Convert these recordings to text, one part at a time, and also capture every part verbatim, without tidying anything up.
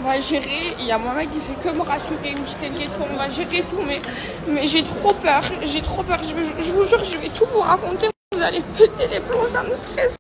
va gérer. Il y a mon mec qui fait que me rassurer, il me dit t'inquiète pas, on va gérer tout, mais, mais j'ai trop peur, j'ai trop peur. Je, je vous jure, je vais tout vous raconter. Vous allez péter les plombs, ça me stresse.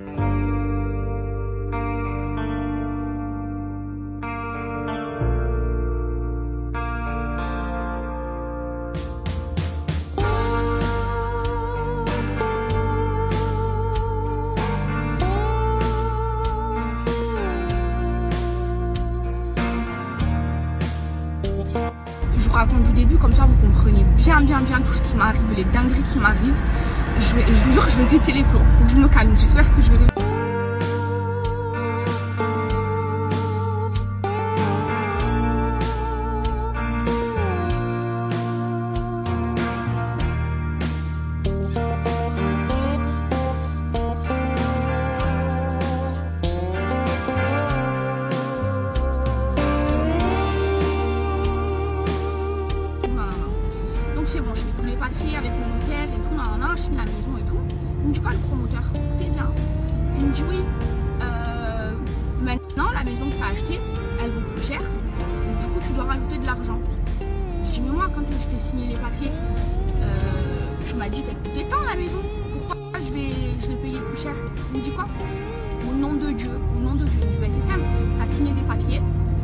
Je vous raconte du début, comme ça vous comprenez bien bien bien tout ce qui m'arrive, les dingueries qui m'arrivent. Je, vais, je vous jure que je vais péter les plombs, faut que je me calme, j'espère que je vais... C'est bon, je fais tous les papiers avec le notaire et tout, nan, nan, je signe la maison et tout. Il me dit quoi le promoteur? Écoutez bien. Il me dit oui, euh, maintenant la maison que tu as achetée, elle vaut plus cher. Du coup, tu dois rajouter de l'argent. Je dis mais moi, quand je t'ai signé les papiers, euh, je m'as dit qu'elle coûtait tant la maison. Pourquoi je vais, je vais payer plus cher? Il me dit quoi? Au nom de Dieu, au nom de Dieu. Je dis ben, c'est simple, tu as signé des papiers.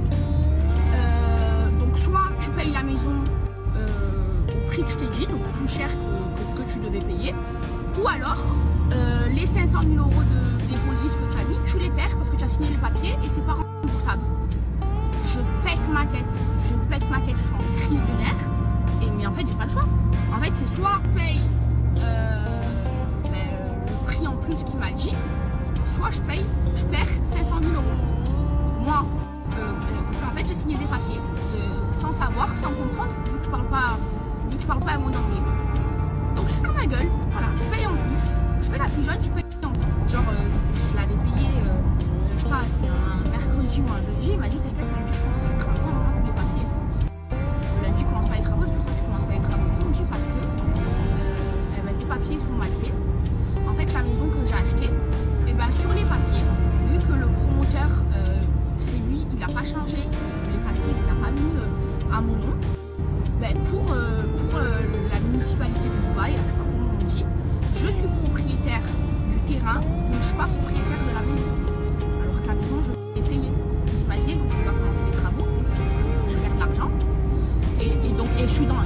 Euh, donc soit tu payes la maison prix que je t'ai dit, donc plus cher que, que ce que tu devais payer, ou alors euh, les cinq cent mille euros de dépôt que tu as mis, tu les perds parce que tu as signé les papiers et c'est pas remboursable. Je pète ma tête, je pète ma tête, je suis en crise de nerfs, et, mais en fait j'ai pas le choix. En fait c'est soit paye euh, ben, le prix en plus qu'il m'a dit, soit je paye, je perds cinq cent mille euros. Moi, euh, parce qu'en fait j'ai signé des papiers euh, sans savoir, sans comprendre, vu que je parle pas je parle pas à mon anglais. Donc je fais ma gueule, voilà, je paye en plus. Je fais la plus jeune, je paye en plus. Genre, euh, je l'avais payé, euh, je sais pas, c'était un mercredi ou un jeudi. Il m'a dit, t'inquiète, lundi, je commence les travaux, on va tous les papiers. Lundi, je commence pas les travaux, je dis, pourquoi tu commences pas les travaux? Il me dit, parce que euh, eh ben, tes papiers sont mal faits. En fait, la maison que j'ai achetée, eh ben, sur les papiers, vu que le promoteur, euh, c'est lui, il a pas changé les papiers, il les a pas mis euh, à mon nom. Ben, pour, euh, pour euh, la municipalité de Dubaï, je sais pas comment on dit, je suis propriétaire du terrain, mais je ne suis pas propriétaire de la maison. Alors que la maison, je l'ai payée. Vous imaginez, donc je vais commencer les travaux, je perds de l'argent. Et, et donc, et je suis dans,